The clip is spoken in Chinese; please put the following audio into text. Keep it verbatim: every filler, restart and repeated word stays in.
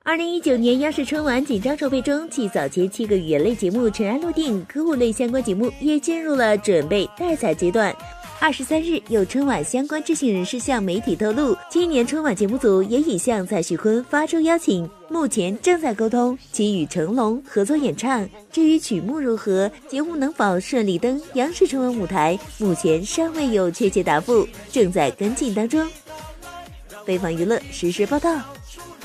二零一九年央视春晚紧张筹备中，继早前七个语言类节目尘埃落定，歌舞类相关节目也进入了准备待采阶段。二十三日，有春晚相关知情人士向媒体透露，今年春晚节目组也已向蔡徐坤发出邀请，目前正在沟通其与成龙合作演唱。至于曲目如何，节目能否顺利登央视春晚舞台，目前尚未有确切答复，正在跟进当中。北方娱乐实时报道。